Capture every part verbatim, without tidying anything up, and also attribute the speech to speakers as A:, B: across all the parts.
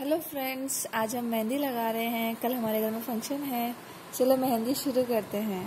A: Hello friends, आज हम मेहंदी लगा रहे हैं। कल हमारे घर में फंक्शन है। चलो मेहंदी शुरू करते हैं।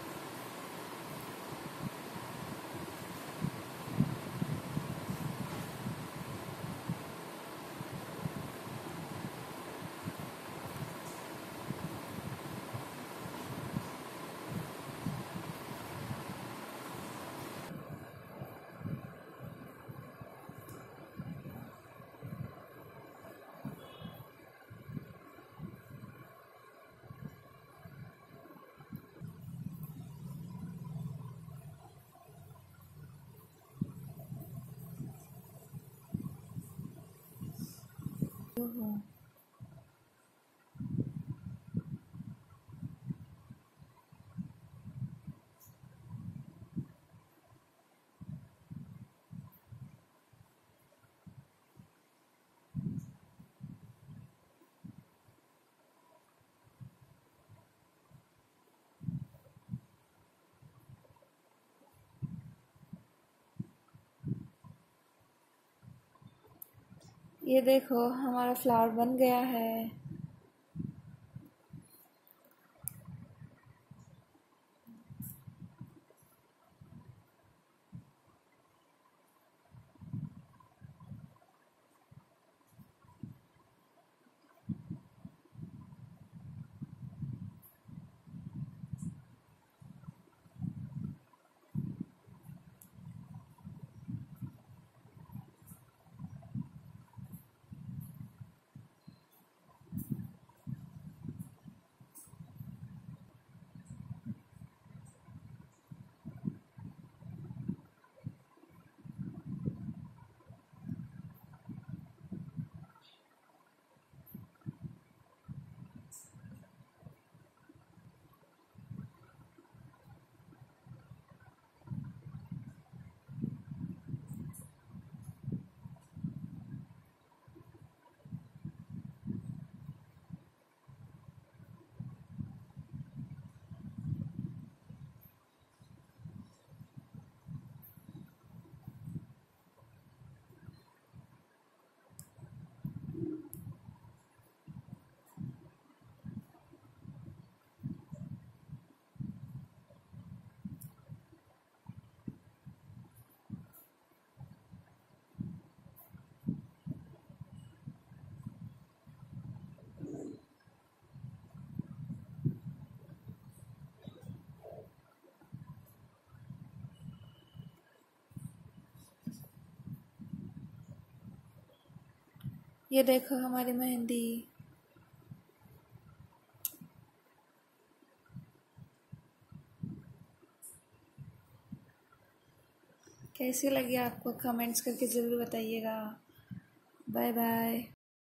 A: ओहो, ये देखो हमारा फ्लावर बन गया है। ये देखो हमारी मेहंदी। कैसी लगी आपको? कमेंट्स करके ज़रूर बताइएगा। Bye bye.